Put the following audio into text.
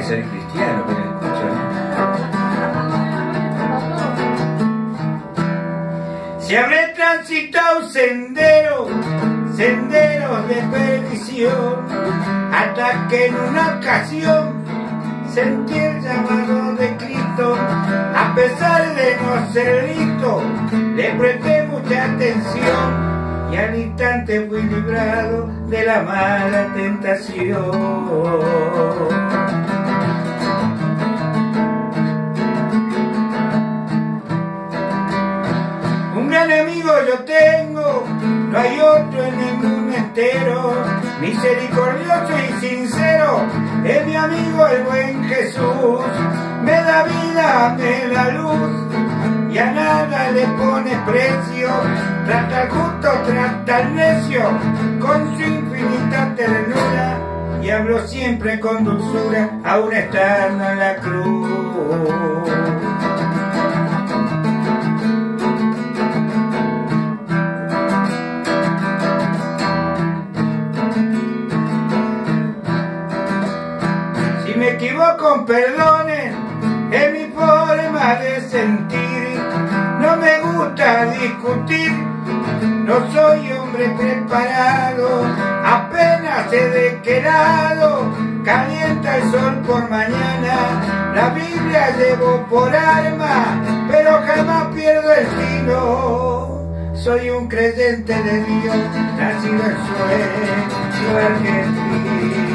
ser cristiano, que me escuchan. Se habré transitado senderos de perdición, hasta que en una ocasión sentí el llamado de Cristo. A pesar de no ser listo, le presté mucha atención y al instante fui librado de la mala tentación. Un gran amigo yo tengo, no hay otro en el mundo entero, misericordioso y sincero, es mi amigo el buen Jesús. Me da vida, me da luz, y a nada le pone precio, trata al justo, trata al necio, con su infinita ternura, y hablo siempre con dulzura, aún estando en la cruz. Si me equivoco, perdonen, es mi forma de sentir. No me gusta discutir, no soy hombre preparado, apenas he de qué lado calienta el sol por mañana. La Biblia llevo por arma, pero jamás pierdo el filo. Soy un creyente de Dios, nacido en sueño argentino.